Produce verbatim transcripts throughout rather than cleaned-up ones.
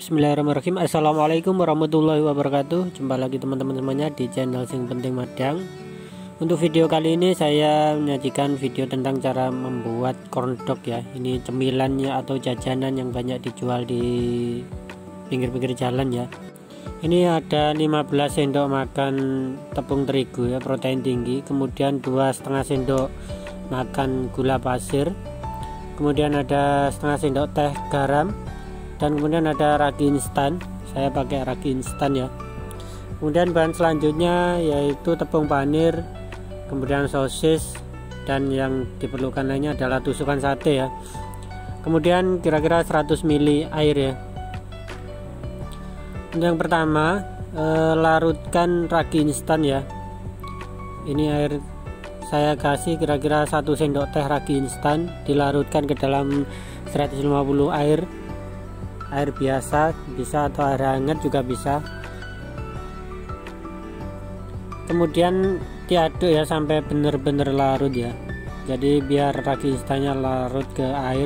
Bismillahirrahmanirrahim. Assalamualaikum warahmatullahi wabarakatuh. Jumpa lagi teman-teman semuanya di channel Sing Penting Madang. Untuk video kali ini saya menyajikan video tentang cara membuat corn dog ya. Ini cemilannya atau jajanan yang banyak dijual di pinggir-pinggir jalan ya. Ini ada lima belas sendok makan tepung terigu ya, protein tinggi. Kemudian dua setengah sendok makan gula pasir. Kemudian ada setengah sendok teh garam. Dan kemudian ada ragi instan, saya pakai ragi instan ya. Kemudian bahan selanjutnya yaitu tepung panir, kemudian sosis, dan yang diperlukan lainnya adalah tusukan sate ya. Kemudian kira-kira seratus mililiter air ya. Untuk yang pertama, eh, larutkan ragi instan ya. Ini air saya kasih kira-kira satu sendok teh ragi instan, dilarutkan ke dalam seratus lima puluh air. Air biasa bisa atau air hangat juga bisa. Kemudian diaduk ya sampai benar-benar larut ya. Jadi biar ragi instannya larut ke air.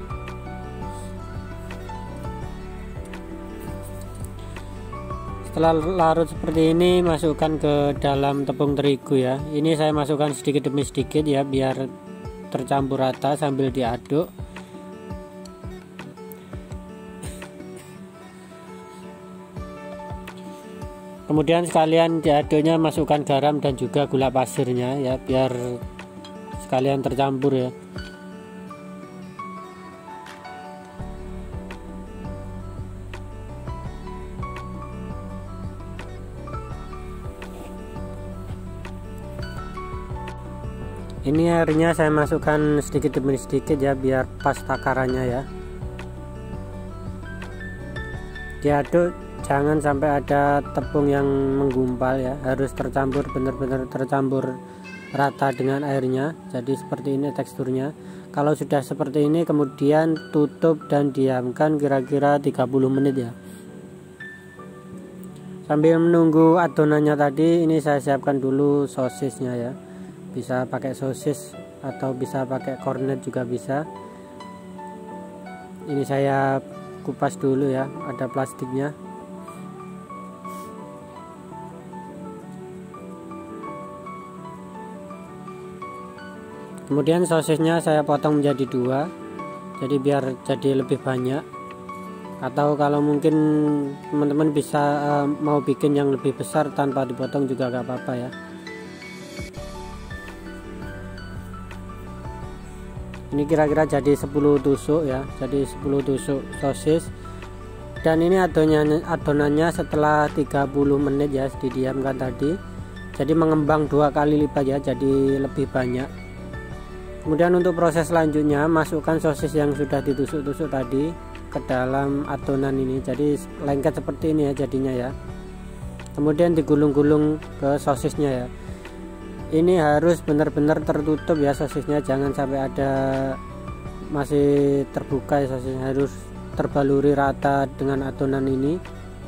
Setelah larut seperti ini, masukkan ke dalam tepung terigu ya. Ini saya masukkan sedikit demi sedikit ya, biar tercampur rata sambil diaduk. Kemudian sekalian diaduknya masukkan garam dan juga gula pasirnya ya, biar sekalian tercampur ya. Ini airnya saya masukkan sedikit demi sedikit ya, biar pas takarannya ya. Diaduk, jangan sampai ada tepung yang menggumpal ya, harus tercampur, benar-benar tercampur rata dengan airnya. Jadi seperti ini teksturnya. Kalau sudah seperti ini, kemudian tutup dan diamkan kira-kira tiga puluh menit ya. Sambil menunggu adonannya tadi, ini saya siapkan dulu sosisnya ya. Bisa pakai sosis atau bisa pakai cornet juga bisa. Ini saya kupas dulu ya, ada plastiknya. Kemudian sosisnya saya potong menjadi dua, jadi biar jadi lebih banyak. Atau kalau mungkin teman-teman bisa uh, mau bikin yang lebih besar tanpa dipotong juga gak apa-apa ya. Ini kira-kira jadi sepuluh tusuk ya, jadi sepuluh tusuk sosis. Dan ini adonannya, adonannya setelah tiga puluh menit ya, didiamkan tadi. Jadi mengembang dua kali lipat ya, jadi lebih banyak. Kemudian untuk proses selanjutnya, masukkan sosis yang sudah ditusuk-tusuk tadi ke dalam adonan ini. Jadi lengket seperti ini ya jadinya ya. Kemudian digulung-gulung ke sosisnya ya. Ini harus benar-benar tertutup ya sosisnya, jangan sampai ada masih terbuka ya sosisnya, harus terbaluri rata dengan adonan ini.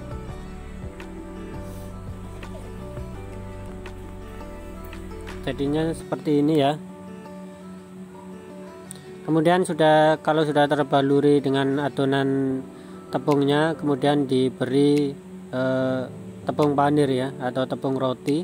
Jadinya seperti ini ya. Kemudian sudah kalau sudah terbaluri dengan adonan tepungnya, kemudian diberi eh, tepung panir ya atau tepung roti.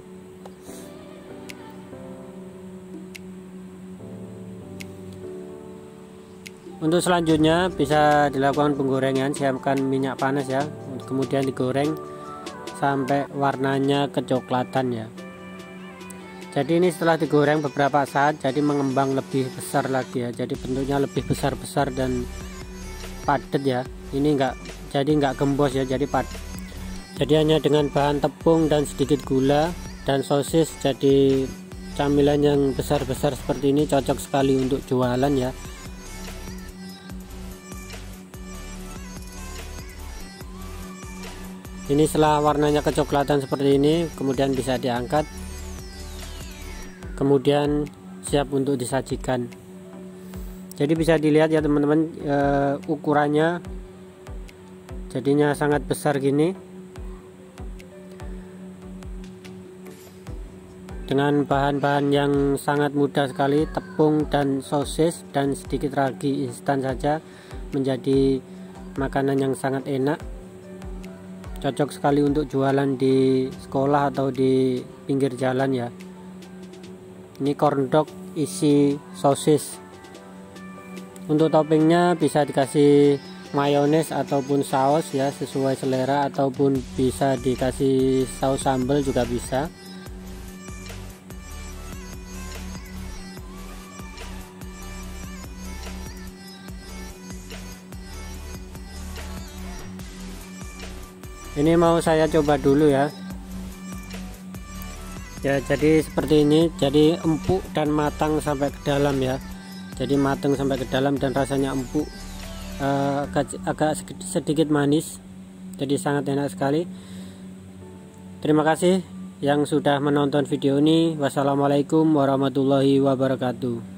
Untuk selanjutnya bisa dilakukan penggorengan, siapkan minyak panas ya, kemudian digoreng sampai warnanya kecoklatan ya. Jadi ini setelah digoreng beberapa saat, jadi mengembang lebih besar lagi ya, jadi bentuknya lebih besar-besar dan padat ya. Ini enggak, jadi enggak gembos ya, jadi padat. Jadi hanya dengan bahan tepung dan sedikit gula dan sosis, jadi camilan yang besar-besar seperti ini cocok sekali untuk jualan ya. Ini setelah warnanya kecoklatan seperti ini, kemudian bisa diangkat. Kemudian siap untuk disajikan. Jadi bisa dilihat ya teman-teman, e, ukurannya jadinya sangat besar gini, dengan bahan-bahan yang sangat mudah sekali, tepung dan sosis dan sedikit ragi instan saja menjadi makanan yang sangat enak. cocok sekali untuk jualan di sekolah atau di pinggir jalan ya. Ini corn dog isi sosis. Untuk toppingnya bisa dikasih mayones ataupun saus ya, sesuai selera, ataupun bisa dikasih saus sambal juga bisa. Ini mau saya coba dulu ya. Ya, jadi seperti ini, jadi empuk dan matang sampai ke dalam ya. Jadi matang sampai ke dalam dan rasanya empuk, uh, agak, agak sedikit manis. Jadi sangat enak sekali. Terima kasih yang sudah menonton video ini. Wassalamualaikum warahmatullahi wabarakatuh.